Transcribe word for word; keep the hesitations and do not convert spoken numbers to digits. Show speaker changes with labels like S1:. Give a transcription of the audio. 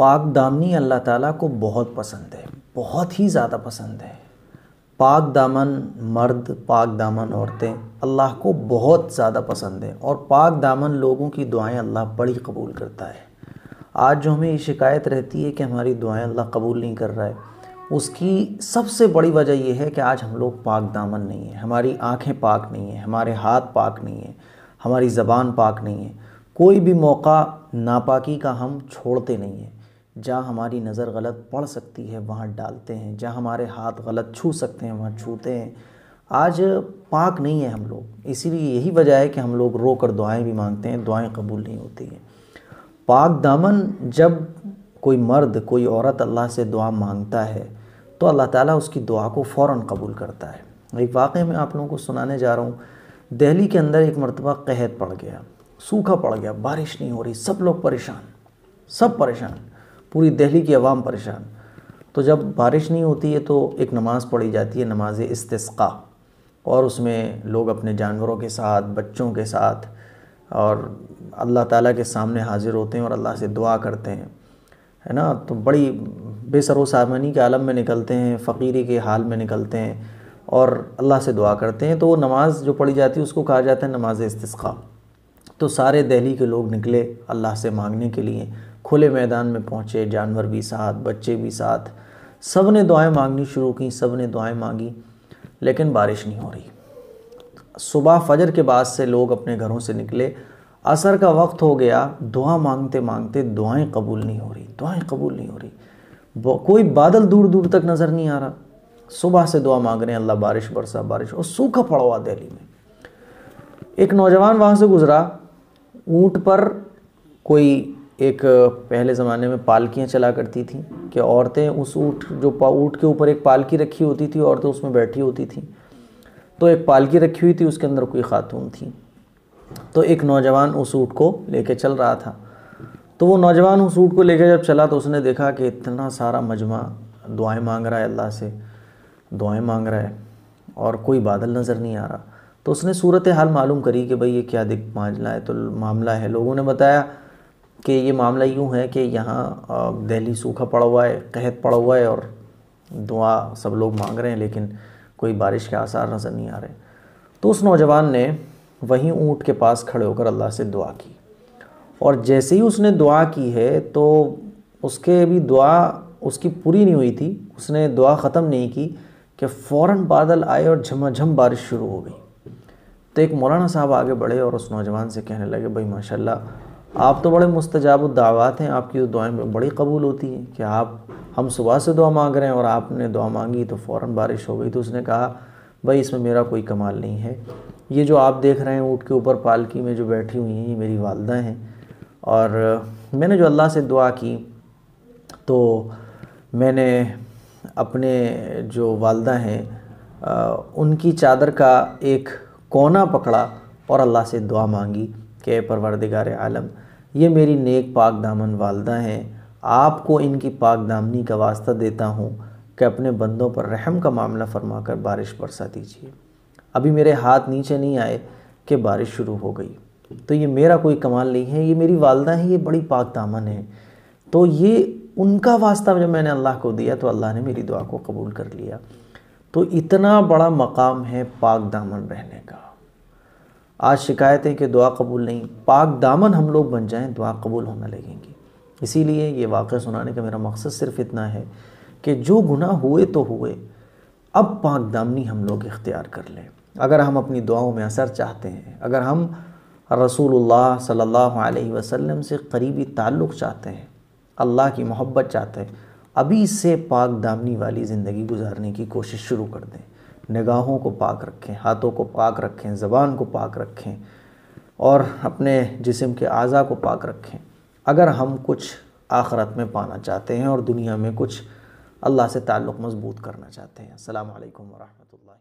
S1: پاک دامنی اللہ تعالیٰ کو بہت پسند ہے، بہت ہی زیادہ پسند ہے۔ پاک دامن مرد، پاک دامن عورتیں اللہ کو بہت زیادہ پسند ہیں، اور پاک دامن لوگوں کی دعائیں اللہ بڑی قبول کرتا ہے۔ آج جو ہمیں یہ شکایت رہتی ہے کہ ہماری دعائیں اللہ قبول نہیں کر رہا ہے، اس کی سب سے بڑی وجہ یہ ہے کہ آج ہم لوگ پاک دامن نہیں ہیں، ہماری آنکھیں پاک نہیں ہیں، ہمارے ہاتھ پاک نہیں ہیں، ہماری زبان پاک نہیں ہے۔ کوئی بھی موقع ناپاکی کا ہم چھوڑتے نہیں ہیں۔ جہاں ہماری نظر غلط پڑ سکتی ہے وہاں ڈالتے ہیں، جہاں ہمارے ہاتھ غلط چھو سکتے ہیں وہاں چھوتے ہیں۔ آج پاک نہیں ہیں ہم لوگ، اسی لیے یہی وجہ ہے کہ ہم لوگ رو کر دعائیں بھی مانگتے ہیں، دعائیں قبول نہیں ہوتی ہیں۔ پاک دامن جب کوئی مرد، کوئی عورت اللہ سے دعا مانگتا ہے تو اللہ تعالیٰ اس کی دعا کو فوراً قبول کرتا ہے۔ ایک واقعہ میں آپ لوگوں کو سنانے جا رہا ہوں۔ دہلی کے اندر ایک مرتبہ قحط پڑ گیا، سوکھا پڑ گیا، بارش نہیں ہو رہی، سب لوگ پریشان، سب پریشان، پوری دہلی کی عوام پریشان۔ تو جب بارش نہیں ہوتی ہے تو ایک نماز پڑھی جاتی ہے، نماز استسقاء، اور اس میں لوگ اپنے جانوروں کے ساتھ، بچوں کے ساتھ اور اللہ تعالیٰ کے سامنے حاضر ہوتے ہیں اور اللہ سے دعا کرتے ہیں، ہے نا۔ تو بڑی بے سر و سامانی کے عالم میں نکلتے ہیں، فقیری کے حال میں نکلتے ہیں اور اللہ سے دعا کرتے ہیں۔ تو وہ نماز جو پڑھی جاتی ہے اس کو کہا جاتا ہے نماز استسقاء۔ تو سارے دہلی کے لوگ نکلے اللہ سے مانگنے کے لیے، کھلے میدان میں پہنچے، جانور بھی ساتھ، بچے بھی ساتھ، سب نے دعائیں مانگنی شروع کی، سب نے دعائیں مانگی، لیکن بارش نہیں ہو رہی۔ صبح فجر کے بعد سے لوگ اپنے گھروں سے نکلے، عصر کا وقت ہو گیا، دعا مانگتے مانگتے دعائیں قبول نہیں ہو رہی، دعائیں قبول نہیں ہو رہی، کوئی بادل دور دور تک نظر نہیں آ رہا۔ صبح سے دعا مانگ رہے ہیں اللہ بارش برسا، بارش، اور سوکھا پڑا ہوا دہلی میں۔ ایک نوجوان وہاں سے گزرا، اونٹ پر، کوئی ایک پہلے زمانے میں پالکیاں چلا کرتی تھیں کہ عورتیں اس اونٹ جو اونٹ کے اوپر ایک پالکی رکھی ہوتی تھی، عورتیں اس میں بیٹھی ہوتی تھیں۔ تو ایک پالکی رکھی ہوئی تھی، اس کے اندر کوئی خاتون تھی۔ تو ایک نوجوان اس اونٹ کو لے کے چل رہا تھا۔ تو وہ نوجوان اس اونٹ کو لے کے جب چلا تو اس نے دیکھا کہ اتنا سارا مجمع دعائیں مانگ رہا ہے، اللہ سے دعائیں مانگ رہا ہے، اور کوئی بادل نظر نہیں آ رہا۔ تو اس نے صورتحال معلوم کری کہ بھئی یہ کیا دکھ معاملہ ہے۔ تو معاملہ ہے، لوگوں نے بتایا کہ یہ معاملہ یوں ہے کہ یہاں دہلی سوکھا پڑا ہوا ہے، قحط پڑا ہوا ہے، اور دعا سب لوگ مانگ رہے ہیں لیکن کوئی بارش کے آثار نظر نہیں آ رہے۔ تو اس نوجوان نے وہیں اونٹ کے پاس کھڑے ہو کر اللہ سے دعا کی، اور جیسے ہی اس نے دعا کی ہے تو اس کے بھی دعا اس کی پوری نہیں ہوئی تھی، اس نے دعا ختم نہیں کی کہ فوراً بادل آئے اور جھما جھم بارش شروع ہو گئی۔ تو ایک مولانا صاحب آگے بڑھے اور اس نوجوان سے کہنے لگے بھائی ماشاءاللہ آپ تو بڑے مستجاب الدعوات ہیں، آپ کی تو دعائیں بڑی قبول ہوتی ہیں کہ آپ، ہم صبح سے دعا مانگ رہے ہیں اور آپ نے دعا مانگی تو فوراً بارش ہو گئی۔ تو اس نے کہا بھائی اس میں میرا کوئی کمال نہیں ہے، یہ جو آپ دیکھ رہے ہیں اونٹ کے اوپر پالکی میں جو بیٹھی ہوئی ہیں یہ میری والدہ ہیں، اور میں نے جو اللہ سے دعا کی تو میں نے اپنے جو والدہ ہیں ان کی چادر کا ایک کونا پکڑا اور اللہ سے دعا مانگی کہ اے پروردگار عالم، یہ میری نیک پاک دامن والدہ ہیں، آپ کو ان کی پاک دامنی کا واسطہ دیتا ہوں کہ اپنے بندوں پر رحم کا معاملہ فرما کر بارش برسا دیجیے۔ ابھی میرے ہاتھ نیچے نہیں آئے کہ بارش شروع ہو گئی، تو یہ میرا کوئی کمال نہیں ہے، یہ میری والدہ ہیں، یہ بڑی پاک دامن ہیں، تو یہ ان کا واسطہ جب میں نے اللہ کو دیا تو اللہ نے میری دعا کو قبول کر لیا۔ تو اتنا بڑا مقام ہے پاک دامن رہنے کا۔ آج شکایتیں کہ دعا قبول نہیں، پاک دامن ہم لوگ بن جائیں دعا قبول ہونے لگیں گی۔ اسی لیے یہ واقعہ سنانے کا میرا مقصد صرف اتنا ہے کہ جو گناہ ہوئے تو ہوئے، اب پاک دامنی ہم لوگ اختیار کر لیں۔ اگر ہم اپنی دعاؤں میں اثر چاہتے ہیں، اگر ہم رسول اللہ صلی اللہ علیہ وسلم سے قریبی تعلق چاہتے ہیں، اللہ کی محبت چاہتے ہیں، ابھی سے پاک دامنی والی زندگی گزارنے کی کوشش شروع کر دیں۔ نگاہوں کو پاک رکھیں، ہاتھوں کو پاک رکھیں، زبان کو پاک رکھیں، اور اپنے جسم کے اعضاء کو پاک رکھیں، اگر ہم کچھ آخرت میں پانا چاہتے ہیں اور دنیا میں کچھ اللہ سے تعلق مضبوط کرنا چاہتے ہیں۔ السلام علیکم ورحمۃ اللہ۔